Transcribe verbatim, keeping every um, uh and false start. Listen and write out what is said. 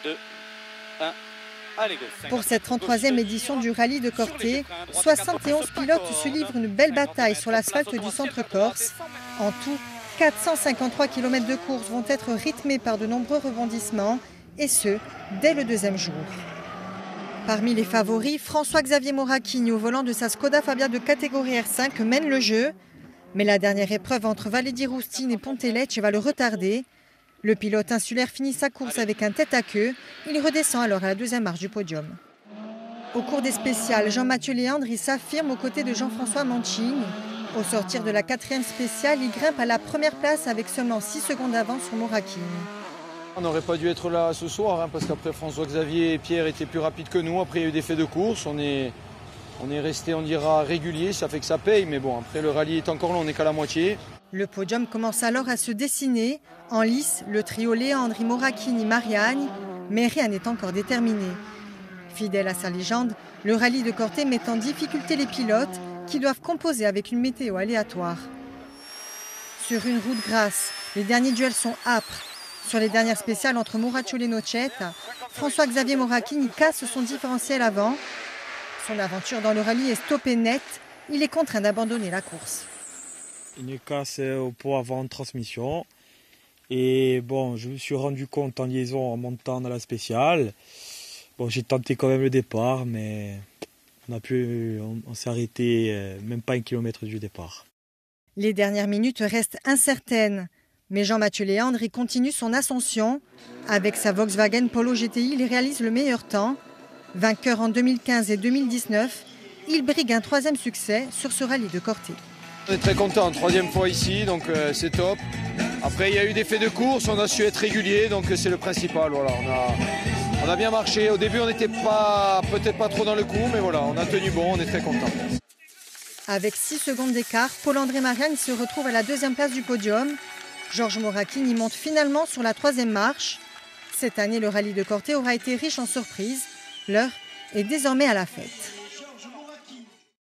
deux, un. Allez, go. Pour cette trente-troisième édition du rallye de Corté, soixante et onze pilotes se livrent une belle bataille sur l'asphalte du centre corse. En tout, quatre cent cinquante-trois kilomètres de course vont être rythmés par de nombreux rebondissements, et ce, dès le deuxième jour. Parmi les favoris, François-Xavier Morachini, au volant de sa Skoda Fabia de catégorie R cinq, mène le jeu. Mais la dernière épreuve entre Valle di Rustin et Pontelecce va le retarder. Le pilote insulaire finit sa course avec un tête-à-queue. Il redescend alors à la deuxième marche du podium. Au cours des spéciales, Jean-Mathieu Léandre s'affirme aux côtés de Jean-François Mancini. Au sortir de la quatrième spéciale, il grimpe à la première place avec seulement six secondes d'avance sur Morachini. On n'aurait pas dû être là ce soir, hein, parce qu'après François-Xavier et Pierre étaient plus rapides que nous. Après, il y a eu des faits de course. On est, on est resté, on dira, régulier. Ça fait que ça paye. Mais bon, après, le rallye est encore là, on n'est qu'à la moitié. Le podium commence alors à se dessiner. En lice, le trio Léandre, Morachini, Mariani. Mais rien n'est encore déterminé. Fidèle à sa légende, le rallye de Corté met en difficulté les pilotes qui doivent composer avec une météo aléatoire. Sur une route grasse, les derniers duels sont âpres. Sur les dernières spéciales entre Muraccioli et Nocetta, François-Xavier Morachini casse son différentiel avant. Son aventure dans le rallye est stoppée net. Il est contraint d'abandonner la course. Une casse au pot avant de transmission. Et bon, je me suis rendu compte en liaison en montant dans la spéciale. Bon, j'ai tenté quand même le départ, mais on a pu, on, on s'est arrêté euh, même pas un kilomètre du départ. Les dernières minutes restent incertaines. Mais Jean-Mathieu Léandre y continue son ascension. Avec sa Volkswagen Polo G T I, il réalise le meilleur temps. Vainqueur en deux mille quinze et deux mille dix-neuf, il brigue un troisième succès sur ce rallye de Corté. On est très content, troisième fois ici, donc euh, c'est top. Après, il y a eu des faits de course, on a su être régulier, donc c'est le principal. Voilà, on a, on a bien marché. Au début, on n'était pas, peut-être pas trop dans le coup, mais voilà, on a tenu bon, on est très content. Avec six secondes d'écart, Paul-André Mariani se retrouve à la deuxième place du podium. Georges Morachini monte finalement sur la troisième marche. Cette année, le rallye de Corté aura été riche en surprises. L'heure est désormais à la fête.